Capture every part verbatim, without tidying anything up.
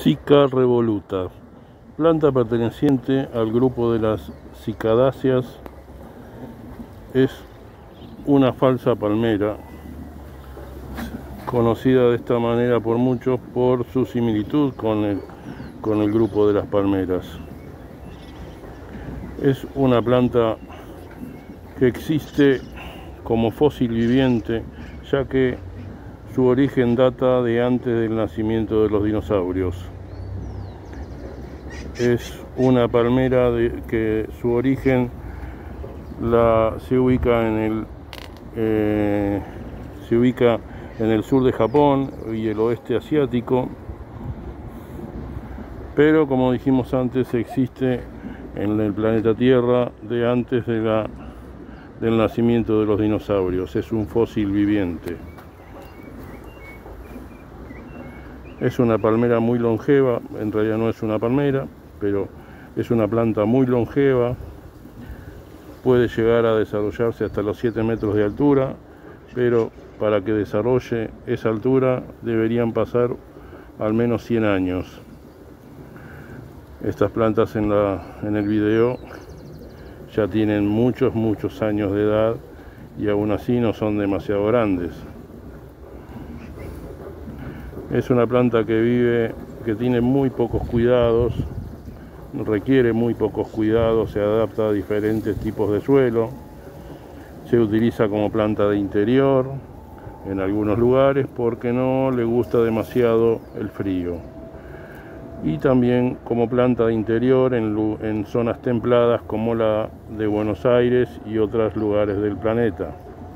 Cica revoluta, planta perteneciente al grupo de las cicadáceas, es una falsa palmera, conocida de esta manera por muchos por su similitud con el, con el grupo de las palmeras. Es una planta que existe como fósil viviente, ya que su origen data de antes del nacimiento de los dinosaurios. Es una palmera de, que su origen la, se ubica en el eh, se ubica en el sur de Japón y el oeste asiático, pero como dijimos antes, existe en el planeta Tierra de antes de la, del nacimiento de los dinosaurios. Es un fósil viviente. Es una palmera muy longeva, en realidad no es una palmera, pero es una planta muy longeva. Puede llegar a desarrollarse hasta los siete metros de altura, pero para que desarrolle esa altura deberían pasar al menos cien años. Estas plantas en, la, en el video ya tienen muchos, muchos años de edad y aún así no son demasiado grandes. Es una planta que vive, que tiene muy pocos cuidados, requiere muy pocos cuidados, se adapta a diferentes tipos de suelo, se utiliza como planta de interior en algunos lugares porque no le gusta demasiado el frío, y también como planta de interior en, en zonas templadas como la de Buenos Aires y otros lugares del planeta.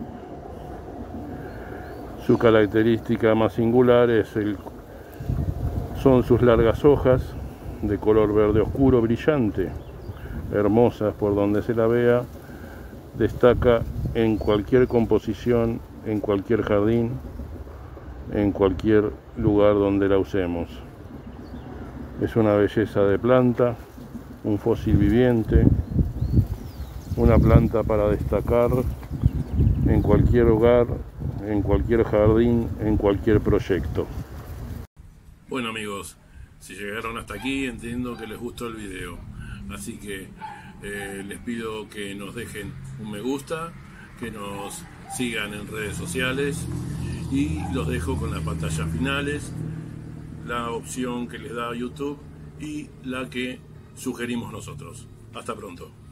Su característica más singular es el, son sus largas hojas de color verde oscuro brillante, hermosas por donde se la vea, destaca en cualquier composición, en cualquier jardín, en cualquier lugar donde la usemos. Es una belleza de planta, un fósil viviente, una planta para destacar en cualquier hogar, en cualquier jardín, en cualquier proyecto. Bueno amigos, si llegaron hasta aquí entiendo que les gustó el video, así que eh, les pido que nos dejen un me gusta, que nos sigan en redes sociales, y los dejo con las pantallas finales, la opción que les da YouTube y la que sugerimos nosotros. Hasta pronto.